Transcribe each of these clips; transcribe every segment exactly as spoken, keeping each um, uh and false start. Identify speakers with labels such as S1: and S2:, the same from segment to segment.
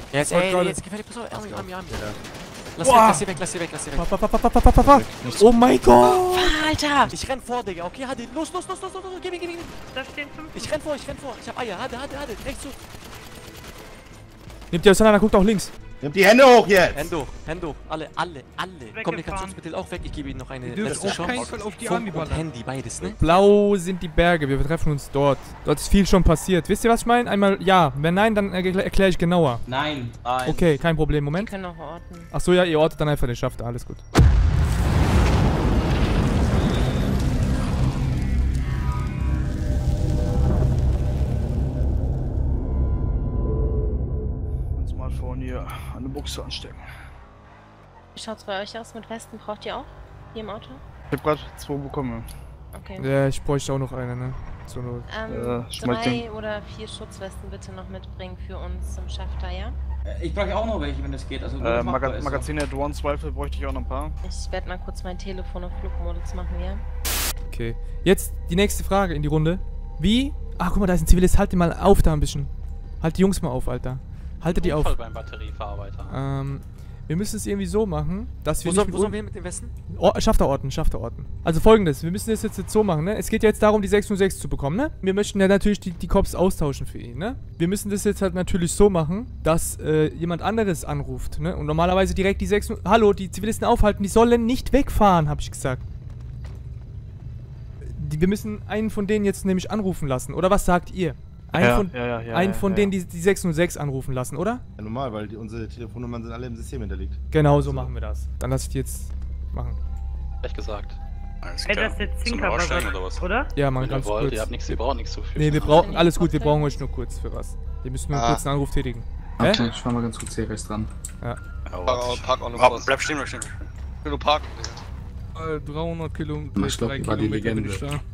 S1: Jetzt, ey, ey, jetzt gefällt dir, pass auf, Army, Army, Army. Lass weg, lass sie weg, lass sie weg, lass sie weg.
S2: Pa, pa, pa, pa, pa, pa, pa. Oh mein Gott!
S1: Alter! Ich renn vor, Digga, okay, Hadi, los, los, los, los, los, los, gib mir, gib mir.
S3: Da stehen fünf.
S1: Ich renn vor, ich renn vor, ich hab Eier, Hadi, Hadi, Hadi, rechts zu.
S2: Nehmt ihr auseinander, guckt auch links.
S4: Nehmt die Hände hoch jetzt!
S1: Hände hoch, Hände hoch, alle, alle, alle. Kommunikationsmittel auch weg, ich gebe ihnen noch eine letzte Chance.
S5: auf die
S1: Funk und Handy, beides, ne?
S2: Blau sind die Berge, wir treffen uns dort. Dort ist viel schon passiert. Wisst ihr, was ich meine? Einmal ja, wenn nein, dann erkläre erklär ich genauer.
S6: Nein. Nein.
S2: Okay, kein Problem, Moment.
S3: Wir können auch orten.
S2: Achso, ja, ihr ortet dann einfach den Schaft, alles gut.
S5: Smartphone hier an der Buchse anstecken.
S3: Wie schaut's bei euch aus mit Westen? Braucht ihr auch? Hier im Auto?
S5: Ich hab grad zwei bekommen.
S3: Okay.
S2: Ja, ich bräuchte auch noch eine, ne? So nur.
S3: Ähm,
S5: Äh, schmeiß
S3: drei
S5: den.
S3: oder vier Schutzwesten bitte noch mitbringen für uns im Schafter, ja?
S6: Ich brauche auch noch welche, wenn das geht. Also,
S5: Äh, Maga Magazine Advanced Rifle bräuchte ich auch noch ein paar.
S3: Ich werde mal kurz mein Telefon auf Flugmodus machen, ja?
S2: Okay. Jetzt die nächste Frage in die Runde. Wie? Ach, guck mal, da ist ein Zivilist. Halt die mal auf da ein bisschen. Halt die Jungs mal auf, Alter. Haltet die auf.
S7: Beim Batterieverarbeiter.
S2: Ähm, wir müssen es irgendwie so machen, dass wir
S1: Wo,
S2: nicht
S1: soll,
S2: mit
S1: wo sollen wir mit dem Westen?
S2: Oh, Schafterorten, Schafterorten. Also folgendes, wir müssen das jetzt, jetzt so machen, ne? Es geht jetzt darum, die sechs null sechs zu bekommen, ne? Wir möchten ja natürlich die, die Cops austauschen für ihn, ne? Wir müssen das jetzt halt natürlich so machen, dass äh, jemand anderes anruft, ne? Und normalerweise direkt die sechs null... Hallo, die Zivilisten aufhalten, die sollen nicht wegfahren, habe ich gesagt. Die, wir müssen einen von denen jetzt nämlich anrufen lassen, oder was sagt ihr? Einen
S5: Ja,
S2: von,
S5: ja, ja, ja,
S2: einen
S5: ja,
S2: von
S5: ja.
S2: denen, die die sechs null sechs anrufen lassen, oder?
S4: Ja, normal, weil die, unsere Telefonnummern sind alle im System hinterlegt.
S2: Genau, so machen wir das. Dann lass ich die jetzt machen.
S7: Recht gesagt.
S8: Alles
S3: Ey,
S8: klar.
S3: das ist jetzt
S8: Zum
S3: Zinker,
S8: Aussteigen oder was?
S3: oder?
S2: Ja, man,
S7: Wenn
S2: ganz
S7: ihr wollt,
S2: kurz.
S7: ihr habt nichts, ihr braucht nichts so viel.
S2: Nee, wir brauchen, alles gut, wir brauchen euch nur kurz für was. Wir müssen nur
S4: Ah.
S2: kurz einen Anruf tätigen.
S9: Okay,
S2: Hä?
S9: ich fahr mal ganz kurz hier rechts dran.
S2: Ja.
S8: Oh, park, park auch noch oh, bleib stehen, bleib stehen. Ich will nur parken.
S5: Äh, dreihundert Kilometer,
S9: Ich glaub, war die Legende.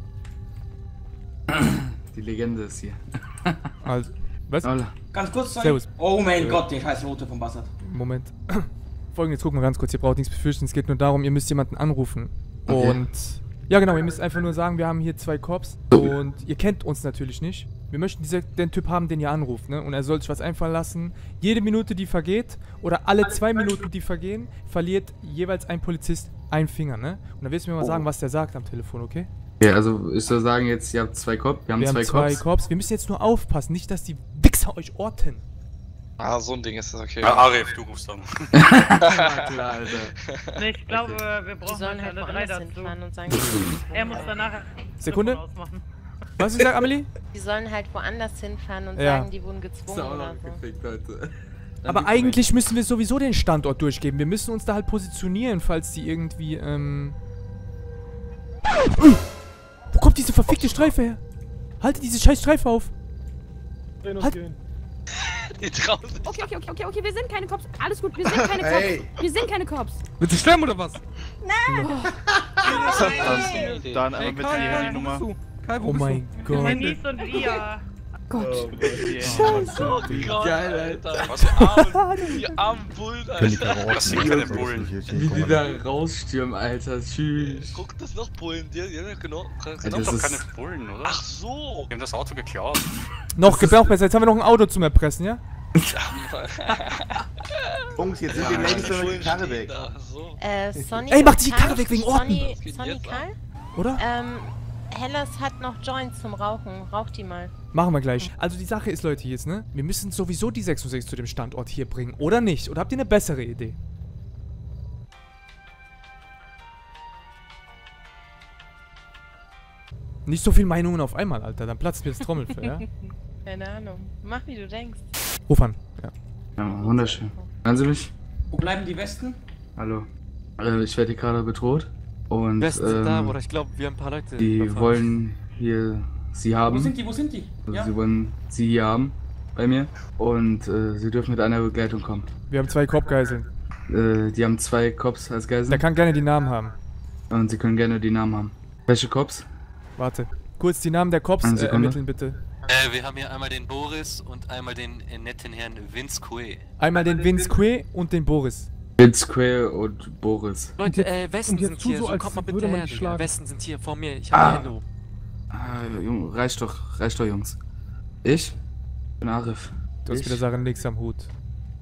S9: Die Legende ist hier.
S2: Also, was?
S9: Hola.
S6: Ganz kurz, sorry.
S2: Servus.
S6: Oh mein
S2: Äh.
S6: Gott, der scheiß Rote vom Bastard.
S2: Moment. Folgendes, gucken wir ganz kurz, ihr braucht nichts befürchten, es geht nur darum, ihr müsst jemanden anrufen.
S9: Okay.
S2: Und... Ja genau, ihr müsst einfach nur sagen, wir haben hier zwei Cops
S9: So.
S2: und ihr kennt uns natürlich nicht. Wir möchten diese, den Typ haben, den ihr anruft, ne? Und er soll sich was einfallen lassen. Jede Minute, die vergeht, oder alle zwei Minuten, die vergehen, verliert jeweils ein Polizist einen Finger, ne? Und dann willst du mir mal
S9: Oh.
S2: sagen, was der sagt am Telefon, okay?
S9: Okay, also ich soll sagen jetzt, ihr habt zwei Cops, wir haben
S2: Wir
S9: zwei
S2: haben zwei
S9: Cops.
S2: Cops. Wir müssen jetzt nur aufpassen, nicht, dass die Wichser euch orten.
S8: Ah, so ein Ding ist das okay.
S4: Ja, Arif, du rufst dann.
S9: Klar, Alter.
S3: Nee, ich glaube, wir
S10: Die
S3: brauchen
S10: sollen
S3: halt
S10: halt
S3: alle drei
S10: woanders
S3: dazu.
S10: hinfahren und sagen,
S3: Er muss danach
S2: Sekunde.
S3: Telefon ausmachen.
S2: Was ist das, Amelie?
S10: die sollen halt woanders hinfahren und
S2: Ja.
S10: sagen, die wurden gezwungen oder so.
S9: gefickt, Leute.
S2: Aber eigentlich müssen wir sowieso den Standort durchgeben. Wir müssen uns da halt positionieren, falls die irgendwie, ähm... Wo kommt diese verfickte Streife her? Haltet diese scheiß Streife auf! Halt.
S8: Die draußen.
S11: Okay, okay, okay, okay, okay, wir sind keine Cops. Alles gut, wir sind keine Cops.
S4: Hey.
S11: Wir sind keine Cops.
S5: Willst du sterben oder was?
S8: Dann,
S5: Dann einmal bitte die Handynummer.
S2: Oh mein Gott.
S3: Denise und Lia.
S11: Gott.
S8: Oh Gott,
S9: Geil,
S8: Alter. Was für arme, die armen Bullen, Alter. Das sind keine Bullen.
S9: Wie die da rausstürmen, Alter. Tschüss.
S8: Guck, das noch Bullen. Die, die haben ja genau, genau
S9: das
S8: doch
S9: ist-
S8: keine Bullen, oder? Ach so. Die haben das Auto geklaut.
S2: Noch gebraucht besser. Jetzt haben wir noch ein Auto zum Erpressen, ja?
S4: Jungs, jetzt sind die Ladies so die Karre weg.
S8: Da, so.
S10: Äh, Sonny
S2: Ey, mach
S10: und
S2: die
S10: Karl-
S2: Karre weg wegen Orten.
S10: Sonny,
S8: Was geht
S10: Sonny
S8: jetzt
S10: Karl?
S2: Oder?
S10: Ähm, Hellas hat noch Joints zum Rauchen. Raucht die mal.
S2: Machen wir gleich. Also die Sache ist, Leute, jetzt, ne? Wir müssen sowieso die sechsundsechzig zu dem Standort hier bringen, oder nicht? Oder habt ihr eine bessere Idee? Nicht so viel Meinungen auf einmal, Alter. Dann platzt mir das Trommelfell, ja?
S10: Keine Ahnung. Mach wie du denkst.
S2: Ruf an. Ja.
S9: Ja, wunderschön. Hören Sie mich?
S6: Wo bleiben die Westen?
S9: Hallo. Äh, ich werde hier gerade bedroht. Und
S1: Besten sind da,
S9: ähm,
S1: oder ich glaube, wir haben ein paar Leute.
S9: die
S1: überfahren.
S9: wollen hier Sie haben.
S6: Wo sind die, wo sind die?
S9: Also
S6: Ja?
S9: sie wollen Sie hier haben. Bei mir. Und äh, Sie dürfen mit einer Begleitung kommen.
S2: Wir haben zwei Cop-Geiseln.
S9: Äh, die haben zwei Cops als
S2: Der
S9: Geiseln.
S2: kann gerne die Namen haben.
S9: Und Sie können gerne die Namen haben. Welche Cops?
S2: Warte. Kurz die Namen der Cops
S9: Eine
S2: äh,
S9: Sekunde.
S2: ermitteln, bitte.
S7: Äh, wir haben hier einmal den Boris und einmal den äh, netten Herrn Vince Quay.
S2: Einmal den Vince Quay und den Boris.
S9: Bill Square und Boris.
S1: Leute, äh, Westen
S5: und jetzt
S1: sind
S5: tu
S1: hier.
S5: so,
S1: So,
S5: als
S1: kommt mal
S5: würde
S1: bitte
S5: man
S1: her,
S5: dich
S1: Digga.
S5: schlagen.
S1: Westen sind hier vor mir. Ich
S9: Ah.
S1: hab die Hände hoch.
S9: Ah, Jung, reicht doch, reicht doch, Jungs. Ich bin Arif.
S2: Du hast
S9: Ich?
S2: mit der Sache nichts am Hut.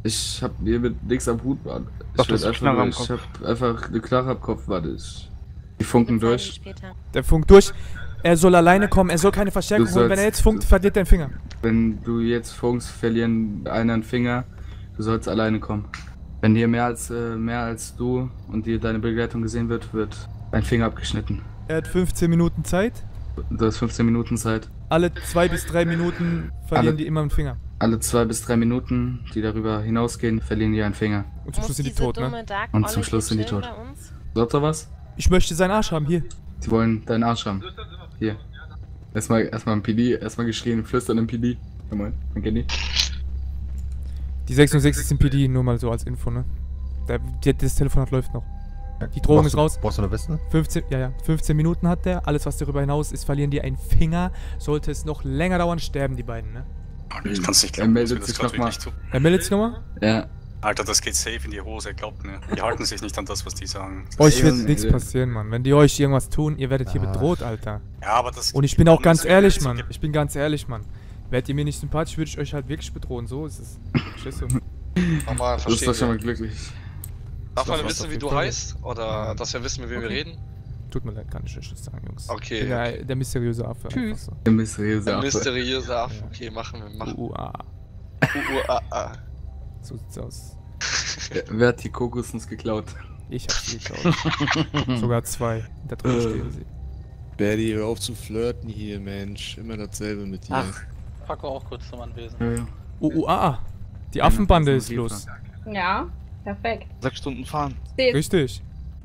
S9: Ich hab hier mit nix am Hut, Mann.
S5: Doch,
S9: Ich,
S5: das
S9: werd
S5: ist Knarre
S9: einfach,
S5: am
S9: ich hab einfach eine Knarre am Kopf, warte ich. Die funken durch.
S3: Später.
S2: Der funkt durch. Er soll alleine kommen, er soll keine Verstärkung
S9: Du
S2: holen. Wenn er
S9: sollst-
S2: jetzt funkt, verliert dein Finger.
S9: Wenn du jetzt funkst, verlieren einer einen Finger. Du sollst alleine kommen. Wenn hier mehr als äh, mehr als du und dir deine Begleitung gesehen wird, wird ein Finger abgeschnitten.
S2: Er hat fünfzehn Minuten Zeit.
S9: Du hast fünfzehn Minuten Zeit.
S2: Alle zwei bis drei Minuten verlieren
S9: Alle-
S2: die immer einen Finger.
S9: Alle zwei bis drei Minuten, die darüber hinausgehen, verlieren die einen Finger.
S2: Und zum
S3: Muss
S2: Schluss sind die
S3: diese
S2: tot, ne?
S3: dumme Dark
S9: Und zum
S3: Olle
S9: Schluss sind die
S3: chillen
S9: tot.
S3: bei uns?
S9: Sagt er was?
S2: Ich möchte seinen Arsch haben, hier.
S9: Die wollen deinen Arsch haben. Hier. Erstmal erstmal im P D, erstmal geschrien, flüstern im P D. Ja moin, man kennt die.
S2: Die sechsundsechzig ist im P D, nur mal so als Info, ne? Der, der, das Telefonat läuft noch. Die Drohung ist raus.
S4: Brauchst du eine Westen?
S2: fünfzehn, ja, ja, fünfzehn Minuten hat der. Alles, was darüber hinaus ist, verlieren die einen Finger. Sollte es noch länger dauern, sterben die beiden, ne?
S8: Ich kann's nicht
S9: Er
S8: glauben, dass wir
S9: meldet
S8: das
S9: sich
S8: gerade
S9: nochmal.
S8: wirklich tun.
S2: Er meldet sich nochmal?
S9: Ja.
S8: Alter, das geht safe in die Hose, glaubt mir. Die halten sich nicht an das, was die sagen.
S2: Euch wird
S9: Junge,
S2: nichts
S9: ey.
S2: passieren, Mann. Wenn die euch irgendwas tun, ihr werdet hier
S4: Ah.
S2: bedroht, Alter.
S8: Ja, aber das...
S2: Und ich bin auch ganz
S8: das-
S2: ehrlich,
S8: das-
S2: Mann. Ich bin ganz ehrlich, Mann. Werdet ihr mir nicht sympathisch, würde ich euch halt wirklich bedrohen. So ist es. Verstehst du?
S8: Normal,
S9: Du bist doch schon mal glücklich.
S8: Darf
S2: man wissen, wie du
S8: heißt? Oder dass wir wissen, mit wem
S2: Okay.
S8: reden?
S2: Tut mir leid, kann ich euch nicht sagen, Jungs.
S8: Okay,
S2: Ich bin der, der mysteriöse Affe.
S5: Tschüss.
S2: einfach so.
S9: Der mysteriöse Affe.
S8: Mysteriöse Affe.
S2: Ja.
S8: Okay, machen wir, machen
S2: U A.
S8: wir.
S2: So sieht's aus.
S9: Wer- Wer hat die Kokosnuss geklaut?
S2: Ich hab sie geklaut. Sogar zwei. Da drin
S9: Äh.
S2: stehen sie.
S12: Berdi, hör auf zu flirten hier, Mensch. Immer dasselbe mit dir.
S7: Ach. Paco auch kurz zum Anwesen.
S9: Ja, ja.
S2: U A A. Die Affenbande ist
S9: Einer
S2: los.
S11: Ja, perfekt.
S5: Sechs Stunden fahren.
S2: Richtig.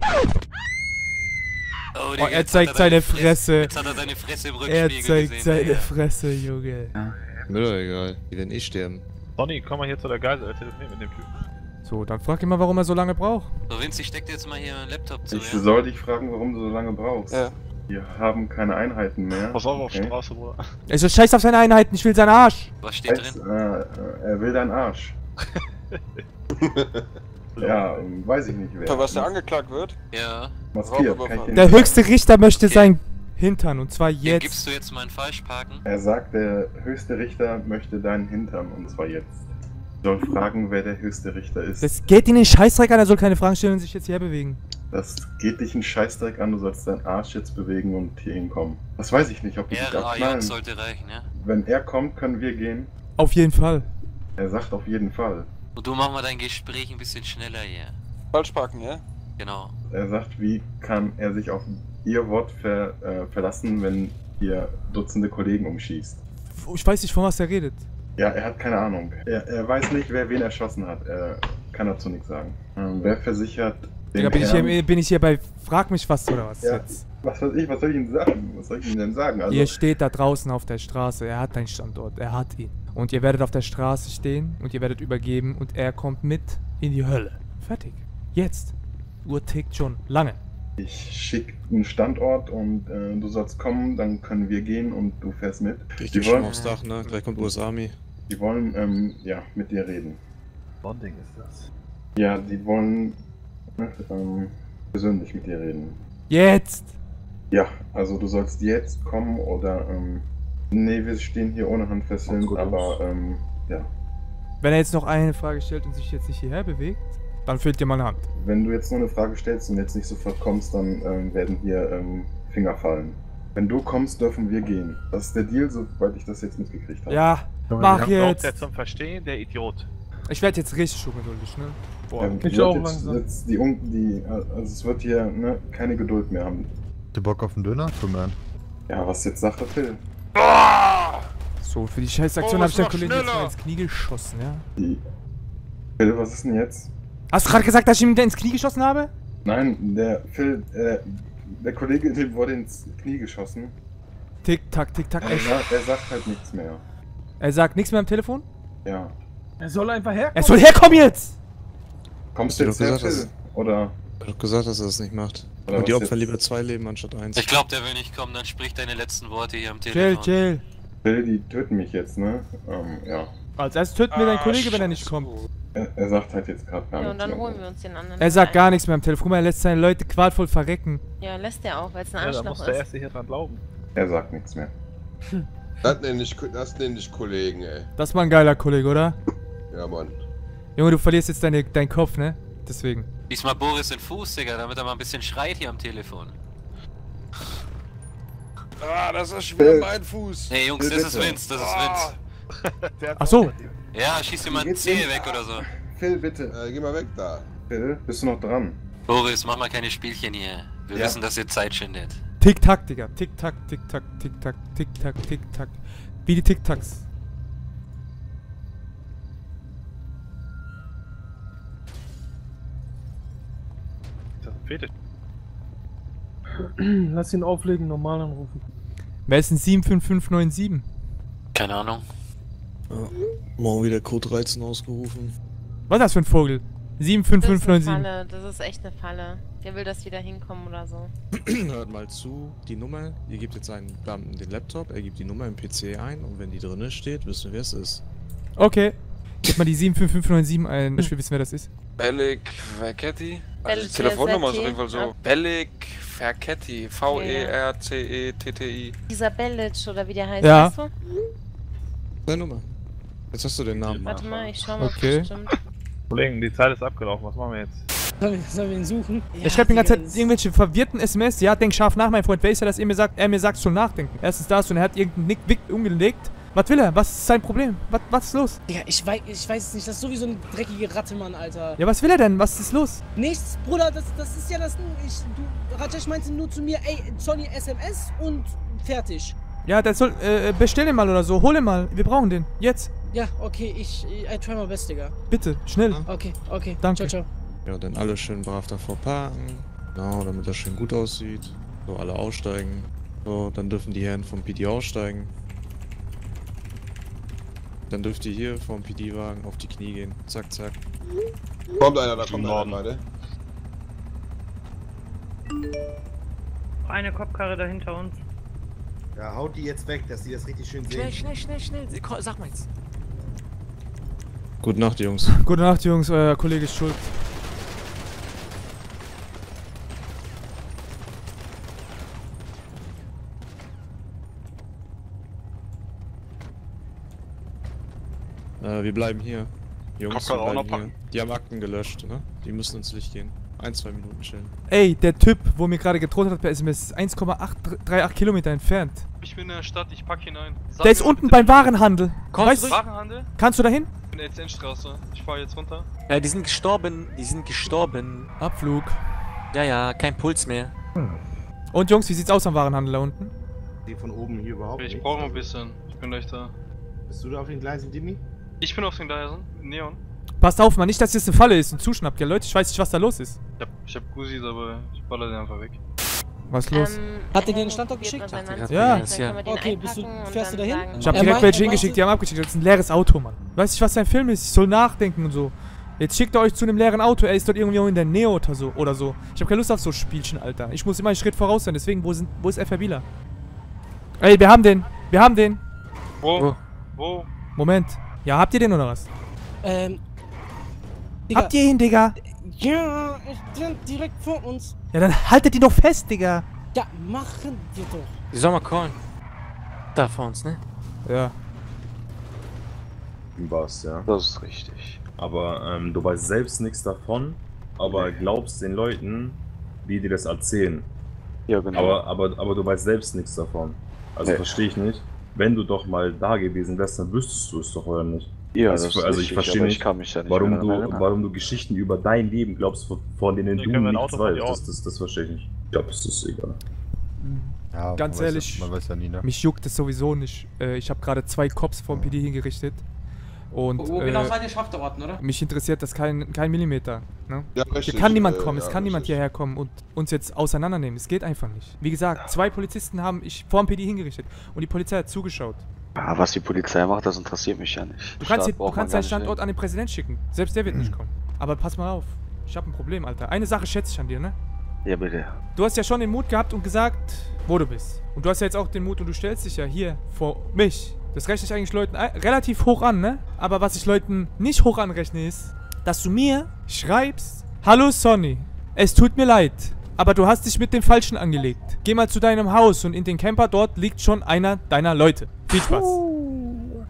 S7: Oh,
S2: Oh, er zeigt seine Fresse.
S7: Jetzt hat er seine Fresse im
S2: Er
S7: Rückspiegel
S2: zeigt
S7: gesehen.
S2: seine
S7: ja.
S2: Fresse, Junge.
S12: Mir doch egal. Die werden eh sterben.
S13: Sonny, komm mal hier zu der Geisel, telefonieren mit dem Typen.
S2: So, dann frag ihn mal, warum er so lange braucht.
S7: So, Vinci, steck dir jetzt mal hier einen Laptop zu,
S4: Ich
S7: ja?
S4: soll dich fragen, warum du so lange brauchst.
S8: Ja.
S4: Wir haben keine Einheiten mehr.
S13: Pass auf auf
S4: Okay.
S13: Straße, Bruder.
S2: Er so scheiß auf seine Einheiten, ich will seinen Arsch.
S7: Was steht
S4: Weiß,
S7: drin?
S4: äh, äh, er will deinen Arsch. Ja, ähm, weiß ich nicht wer.
S8: Für was der angeklagt wird?
S7: Ja.
S4: Maskiert, kann ich dir
S2: Der
S4: nicht
S2: höchste Richter möchte
S7: Okay.
S2: sein Hintern und zwar
S7: Dem
S2: jetzt.
S7: gibst du jetzt mal einen Falschparken?
S4: sagen. Er sagt, der höchste Richter möchte deinen Hintern und zwar jetzt. Ich soll fragen, wer der höchste Richter ist.
S2: Das geht ihn den Scheißdreck an, er soll keine Fragen stellen und sich jetzt hierher bewegen.
S4: Das geht dich einen Scheißdreck an, du sollst deinen Arsch jetzt bewegen und hier hinkommen. Das weiß ich nicht, ob du dich
S7: R A J
S4: abknallen.
S7: sollte reichen, ja?
S4: Wenn er kommt, können wir gehen.
S2: Auf jeden Fall.
S4: Er sagt auf jeden Fall.
S7: Und du mach mal dein Gespräch ein bisschen schneller hier.
S8: Falschparken, ja?
S7: Genau.
S4: Er sagt, wie kann er sich auf ihr Wort ver, äh, verlassen, wenn ihr Dutzende Kollegen umschießt.
S2: Ich weiß nicht, von was er redet.
S4: Ja, er hat keine Ahnung. Er, er weiß nicht, wer wen erschossen hat. Er kann dazu nichts sagen. Ähm, wer versichert den
S2: Digga, bin ich,
S4: Herrn-
S2: hier, bin ich hier bei Frag mich was oder was
S4: Ja,
S2: jetzt?
S4: was weiß ich, was soll ich Ihnen sagen? Was soll ich Ihnen denn sagen? Also,
S2: Ihr steht da draußen auf der Straße, er hat einen Standort, er hat ihn. Und ihr werdet auf der Straße stehen und ihr werdet übergeben und er kommt mit in die Hölle. Fertig. Jetzt. Uhr tickt schon lange.
S4: ich schicke einen Standort und äh, du sollst kommen, dann können wir gehen und du fährst mit.
S12: Ich
S4: Die
S12: geh schon
S4: wollen,
S12: aufs Dach, ne? Gleich kommt U S Army.
S4: die wollen ähm, ja, mit dir reden.
S13: Bonding ist das.
S4: Ja, die wollen ne, ähm, persönlich mit dir reden.
S2: Jetzt!
S4: Ja, also du sollst jetzt kommen oder ähm, nee, wir stehen hier ohne Handfesseln,
S9: Gut
S4: aber
S9: aus.
S4: ähm, ja.
S2: Wenn er jetzt noch eine Frage stellt und sich jetzt nicht hierher bewegt, dann fehlt dir mal eine Hand.
S4: Wenn du jetzt nur eine Frage stellst und jetzt nicht sofort kommst, dann ähm, werden hier ähm, Finger fallen. Wenn du kommst, dürfen wir gehen. Das ist der Deal, soweit ich das jetzt mitgekriegt habe.
S2: Ja,
S13: Junge,
S2: mach
S13: wir haben
S2: jetzt!
S13: der zum Verstehen, der Idiot.
S2: Ich werde jetzt richtig ungeduldig, ne? Boah.
S4: Ähm,
S5: Ich
S4: wird
S5: auch
S4: jetzt,
S5: langsam.
S4: Jetzt die, Un- die, also es wird hier ne, keine Geduld mehr haben.
S12: Du Bock auf einen Döner? Komm an.
S4: Ja, was jetzt sagt der Phil?
S2: So, für die Scheißaktion
S8: Oh,
S2: habe ich der
S8: mach
S2: Kollege jetzt
S8: schneller.
S2: mal ins Knie geschossen, ja?
S4: Die Phil, was ist denn jetzt?
S2: Hast du gerade gesagt, dass ich ihm wieder ins Knie geschossen habe?
S4: Nein, der Phil, äh, der Kollege, dem wurde ins Knie geschossen.
S2: Tick, tack, tick, tack,
S4: Er,
S2: echt.
S4: sa- er sagt halt nichts mehr.
S2: Er sagt nichts mehr am Telefon?
S4: Ja.
S5: Er soll einfach herkommen.
S2: Er soll herkommen jetzt!
S4: Kommst
S12: Hast du
S4: du jetzt
S12: doch
S4: her,
S12: gesagt,
S4: Phil?
S12: dass-
S4: Oder?
S12: Ich hab doch gesagt, dass er das nicht macht.
S4: Oder
S12: Und die
S4: was
S12: Opfer
S4: jetzt?
S12: lieber zwei Leben anstatt eins.
S7: Ich glaube, der will nicht kommen, dann sprich deine letzten Worte hier am
S2: Chill,
S7: Telefon.
S2: chill.
S4: Phil, die töten mich jetzt, ne? Ähm, ja.
S2: Als erstes töten wir deinen
S8: Ah,
S2: Kollege, wenn er nicht kommt.
S4: Er, er sagt halt jetzt gerade gar
S3: Ja,
S4: nichts
S3: und dann
S4: mehr.
S3: holen wir uns den anderen.
S2: Er sagt
S3: ein.
S2: gar nichts mehr am Telefon. Guck mal, er lässt seine Leute qualvoll verrecken.
S3: Ja, lässt er auch, weil es ein
S13: Ja, da
S3: Arschloch
S13: muss der
S3: ist.
S13: Erste hier dran glauben.
S4: Er sagt nichts mehr.
S12: Das nenne ich, das nenn ich Kollegen, ey.
S2: Das war ein geiler Kollege, oder?
S12: Ja, Mann.
S2: Junge, du verlierst jetzt deine, deinen Kopf, ne? Deswegen.
S7: Diesmal Boris in Fuß, Digga, damit er mal ein bisschen schreit hier am Telefon.
S12: Ah, das ist schwer mein Fuß.
S7: Hey Jungs, das ist Vince, das ist Vince.
S2: Ach so.
S7: Ja, schieß dir mal einen Zeh weg oder so.
S4: Phil, bitte.
S12: Äh, geh mal weg da.
S4: Phil, bist du noch dran?
S7: Boris, mach mal keine Spielchen hier. Wir
S4: Ja.
S7: wissen, dass ihr Zeit schindet.
S2: Tick-Tack, Digga. Tick-Tack, Tick-Tack, Tick-Tack, Tick-Tack, Tick-Tack. Wie die Tick-Tacks.
S13: Das ist ein Fetisch.
S5: Lass ihn auflegen, normal anrufen.
S2: Wer ist denn sieben fünf fünf neun sieben?
S7: Keine Ahnung.
S12: Ja, morgen wieder Code dreizehn ausgerufen.
S2: Was ist das für ein Vogel? sieben fünf
S3: Das
S2: fünf
S3: ist eine
S2: neun sieben.
S3: Falle, das ist echt eine Falle. Der will, dass wir da hinkommen oder so.
S12: Hört mal zu, die Nummer, ihr gebt jetzt einen Beamten den Laptop, er gibt die Nummer im P C ein und wenn die drinne steht, wissen wir, wer es ist.
S2: Okay. Gib mal die sieben fünf fünf neun sieben ein. Ich will wissen, wer das ist.
S8: Bellic Verketti. Also die
S3: Bellic
S8: Telefonnummer ist auf
S3: Verketti,
S8: jeden Fall so.
S3: ja.
S8: Bellic Verketti. V E R C E T T I.
S3: Dieser Bellic oder wie der heißt,
S2: Ja.
S3: weißt du?
S12: Deine Nummer. Jetzt hast du den Namen.
S3: Warte mal, ich schau mal,
S2: Okay.
S3: ob das stimmt.
S13: Kollegen, die Zeit ist abgelaufen. Was machen wir jetzt?
S5: Sollen wir, sollen wir ihn suchen?
S2: Er schreibt die ganze Zeit irgendwelche verwirrten S M S. Ja, denk scharf nach, mein Freund. Wer ist er, dass er mir sagt, er mir sagt, schon nachdenken. Erstens das und er hat irgendeinen Nick Wick umgelegt. Was will er? Was ist sein Problem? Was, was ist los?
S5: Digga, ich weiß, ich weiß es nicht. Das ist sowieso eine dreckige Ratte, Mann, Alter.
S2: Ja, was will er denn? Was ist los?
S5: Nichts, Bruder, das, das ist ja das... Ich, du, Rajesh meinte nur zu mir, ey, Sonny S M S und fertig.
S2: Ja, der soll, äh, bestell den mal oder so. Hol ihn mal. Wir brauchen den. Jetzt.
S5: Ja, okay, ich, I try my best, Digga.
S2: Bitte, schnell.
S5: Okay, okay.
S2: Danke.
S5: Ciao, ciao.
S12: Ja, dann alle schön brav davor parken. Genau, damit das schön gut aussieht. So, alle aussteigen. So, dann dürfen die Herren vom P D aussteigen. Dann dürft ihr hier vom P D-Wagen auf die Knie gehen. Zack, zack.
S14: Kommt einer, da kommt einer, beide.
S15: Eine Kopfkarre da hinter uns.
S14: Ja, haut die jetzt weg, dass die das richtig schön sehen.
S1: Schnell, schnell, schnell, schnell. Sag mal jetzt.
S12: Gute Nacht, Jungs.
S2: Gute Nacht, Jungs. Euer Kollege ist schuld.
S12: Äh, wir bleiben hier. Jungs, wir
S8: Kopfhörer auch
S12: bleiben
S8: noch
S12: hier. Die haben Akten gelöscht, ne? Die müssen ins Licht gehen. Ein, zwei Minuten chillen.
S2: Ey, der Typ, wo mir gerade gedroht hat per S M S, ist eins Komma acht drei acht Kilometer entfernt.
S8: Ich bin in der Stadt, ich pack hinein. Sag
S2: Der ist
S8: mir mal
S2: unten
S8: bitte-
S2: beim Warenhandel.
S1: Komm
S2: Weißt,
S1: zurück.
S8: Warenhandel?
S2: kannst du da hin?
S8: Ich bin in der Endstraße. Ich fahr jetzt runter.
S1: Ja, die sind gestorben. Die sind gestorben.
S2: Abflug.
S1: Ja, ja, kein Puls mehr.
S2: Und Jungs, wie sieht's aus am Warenhandel da unten?
S14: Die von oben hier überhaupt
S8: Ich
S14: nicht.
S8: brauche noch ein bisschen. Ich bin gleich da.
S14: Bist du da auf den Gleisen, Dimi?
S8: Ich bin auf den Gleisen. Neon.
S2: Passt auf, man, nicht, dass jetzt eine Falle ist und zuschnappt. Ja, Leute, ich weiß nicht, was da los ist.
S8: Ich hab, ich hab Guzis, aber ich baller den einfach weg.
S2: Was ist los?
S3: Ähm,
S5: Hat der dir
S3: er
S5: den Standort
S3: probiert
S5: geschickt?
S3: mal seinen Mann zu
S2: Ja.
S3: finden, dann können wir den
S5: Okay, bist du-
S3: einpacken und
S5: fährst du
S3: dann
S5: dahin?
S3: sagen-
S2: Ich hab
S5: Er
S2: direkt
S5: meint-
S2: welche
S5: er
S2: hingeschickt,
S5: meinte-
S2: die haben abgeschickt. Das ist ein leeres Auto, Mann. Weiß nicht, was sein Film ist. Ich soll nachdenken und so. Jetzt schickt er euch zu einem leeren Auto. Er ist dort irgendwo in der Nähe oder so. Oder so. Ich hab keine Lust auf so Spielchen, Alter. Ich muss immer einen Schritt voraus sein. Deswegen, wo, sind, wo ist FRBler? Ey, wir haben den. Wir haben den.
S8: Wo? Wo?
S2: Moment. Ja, habt ihr den oder was?
S5: Ähm. Digga.
S2: Habt ihr ihn, Digga?
S5: Ja, ich bin direkt vor uns.
S2: Ja, dann haltet ihn doch fest, Digga.
S5: Ja, machen wir doch.
S1: Die soll mal callen. Da vor uns, ne?
S2: Ja.
S16: Was, ja.
S8: Das ist richtig.
S16: Aber ähm, du weißt selbst nichts davon, aber glaubst den Leuten, die dir das erzählen.
S8: Ja, genau.
S16: Aber, aber, aber du weißt selbst nichts davon. Also
S8: Nee.
S16: verstehe ich nicht. Wenn du doch mal da gewesen wärst, dann wüsstest du es doch oder nicht.
S8: Ja,
S16: also,
S8: das ist
S16: also ich
S8: richtig,
S16: verstehe
S8: aber
S16: nicht,
S8: ich kann mich da nicht
S16: warum,
S8: mehr
S16: du,
S8: daran erinnern.
S16: warum du Geschichten über dein Leben glaubst, von, von denen
S13: Nee,
S16: du
S13: können wir ein
S16: nichts
S13: Auto von dir
S16: weißt.
S13: aus?
S16: Das, das, das verstehe ich nicht. Ich glaube, es ist egal.
S14: Ja,
S2: Ganz
S14: man weiß
S2: ehrlich,
S14: ja, man weiß ja nie, ne?
S2: mich juckt es sowieso nicht. Äh, ich habe gerade zwei Cops vom P D hingerichtet. Und,
S6: Wo genau
S2: äh,
S6: seid ihr Schafterorten, oder?
S2: mich interessiert das kein, kein Millimeter. Ne?
S14: Ja,
S2: Hier
S14: richtig,
S2: kann niemand
S14: äh,
S2: kommen, es
S14: ja,
S2: kann niemand
S14: richtig.
S2: hierher kommen und uns jetzt auseinandernehmen. Es geht einfach nicht. Wie gesagt, zwei Polizisten haben ich vor dem P D hingerichtet und die Polizei hat zugeschaut.
S8: Ja, was die Polizei macht, das interessiert mich ja nicht.
S2: Du kannst,
S8: Staat
S2: hier, du
S8: braucht man
S2: kannst
S8: gar
S2: deinen
S8: nicht
S2: Standort
S8: hin.
S2: an den Präsident schicken. Selbst der wird nicht kommen. Aber pass mal auf. Ich habe ein Problem, Alter. Eine Sache schätze ich an dir, ne?
S8: Ja, bitte.
S2: Du hast ja schon den Mut gehabt und gesagt, wo du bist. Und du hast ja jetzt auch den Mut und du stellst dich ja hier vor mich. Das rechne ich eigentlich Leuten ein- relativ hoch an, ne? Aber was ich Leuten nicht hoch anrechne ist, dass du mir schreibst: Hallo Sonny, es tut mir leid, aber du hast dich mit dem Falschen angelegt. Geh mal zu deinem Haus und in den Camper dort liegt schon einer deiner Leute. Viel Spaß.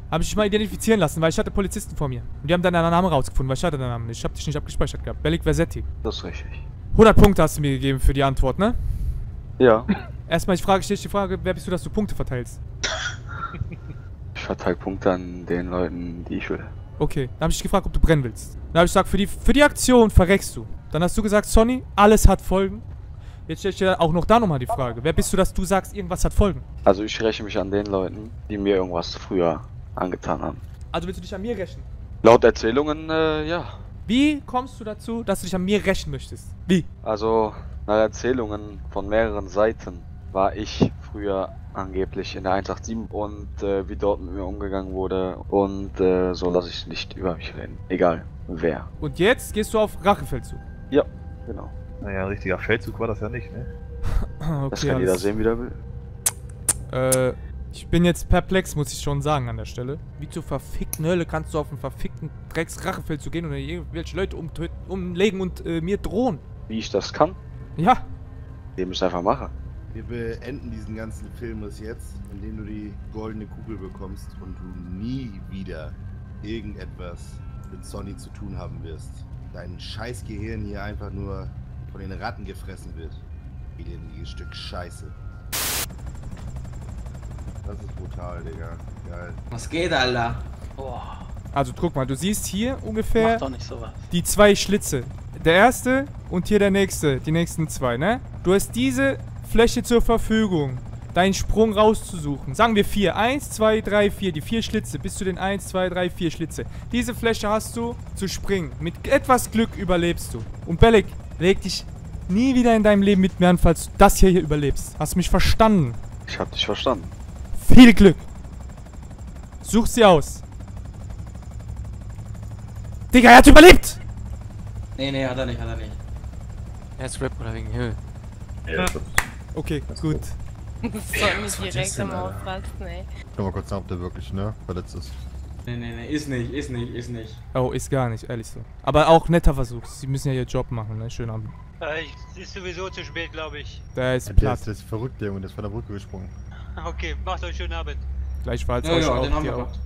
S2: Habe ich dich mal identifizieren lassen, weil ich hatte Polizisten vor mir. Und die haben deinen Namen rausgefunden, weil ich hatte deinen Namen nicht. Ich habe dich nicht abgespeichert gehabt. Bellic Versetti.
S15: Das ist richtig.
S2: hundert Punkte hast du mir gegeben für die Antwort, ne?
S15: Ja.
S2: Erstmal, ich frage, stelle ich die Frage, wer bist du, dass du Punkte verteilst?
S15: Ich verteile Punkte an den Leuten, die ich will.
S2: Okay, dann habe ich dich gefragt, ob du brennen willst. Dann habe ich gesagt, für die, für die Aktion verreckst du. Dann hast du gesagt, Sonny, alles hat Folgen. Jetzt stelle ich dir auch noch da nochmal die Frage. Wer bist du, dass du sagst, irgendwas hat Folgen?
S15: Also ich räche mich an den Leuten, die mir irgendwas früher angetan haben.
S2: Also willst du dich an mir rächen?
S15: Laut Erzählungen, äh, ja.
S2: Wie kommst du dazu, dass du dich an mir rächen möchtest? Wie?
S15: Also, nach Erzählungen von mehreren Seiten war ich früher angeblich in der eins acht sieben und äh, wie dort mit mir umgegangen wurde und äh, so lasse ich nicht über mich reden. Egal, wer.
S2: Und jetzt gehst du auf Rachefeldzug?
S15: Ja, genau.
S13: Naja, ein richtiger Feldzug war das ja nicht, ne?
S2: Okay,
S15: das kann jeder sehen, wie der will.
S2: Äh, ich bin jetzt perplex, muss ich schon sagen an der Stelle. Wie zur verfickten Hölle kannst du auf einen verfickten Drecks-Rachefeldzug gehen und irgendwelche Leute umtöten, umlegen und äh, mir drohen?
S15: Wie ich das kann?
S2: Ja.
S15: Indem ich es einfach mache.
S14: Wir beenden diesen ganzen Filmes jetzt, indem du die goldene Kugel bekommst und du nie wieder irgendetwas mit Sonny zu tun haben wirst. Dein scheiß Gehirn hier einfach nur von den Ratten gefressen wird. Elendiges Stück Scheiße. Das ist brutal, Digga. Geil.
S6: Was geht, Alter?
S3: Boah.
S2: Also guck mal, du siehst hier ungefähr
S3: Mach doch nicht sowas.
S2: die zwei Schlitze. Der erste und hier der nächste, die nächsten zwei, ne? Du hast diese Fläche zur Verfügung, deinen Sprung rauszusuchen. Sagen wir vier. Eins, zwei, drei, vier. Die vier Schlitze. Bis zu den eins, zwei, drei, vier Schlitze. Diese Fläche hast du zu springen. Mit etwas Glück überlebst du. Und Bellic, leg dich nie wieder in deinem Leben mit mir an, falls du das hier, hier überlebst. Hast du mich verstanden?
S15: Ich hab dich verstanden.
S2: Viel Glück. Such sie aus. Digga, er hat überlebt!
S6: Nee, nee, hat er nicht, hat er nicht.
S1: Er ist Rap oder wegen Höhe.
S16: Ja.
S2: Okay, gut.
S3: Das soll mich direkt am Ausrasten, ey.
S14: Schau mal kurz nach, ob der wirklich, ne, verletzt ist.
S6: Nee, nee, nee, ist nicht, ist nicht, ist nicht.
S2: Oh, ist gar nicht, ehrlich so. Aber auch netter Versuch. Sie müssen ja ihr Job machen, ne? Schönen Abend.
S17: Äh, ist sowieso zu spät, glaube ich.
S2: Der ist
S14: Ja,
S2: platt.
S14: der ist, der ist verrückt, der Junge, der ist von der Brücke gesprungen.
S17: Okay, macht euch schönen Abend.
S2: Gleichfalls
S6: Ja,
S2: euch
S6: ja,
S2: auch.
S6: den haben wir
S2: dir auch.
S6: gehabt.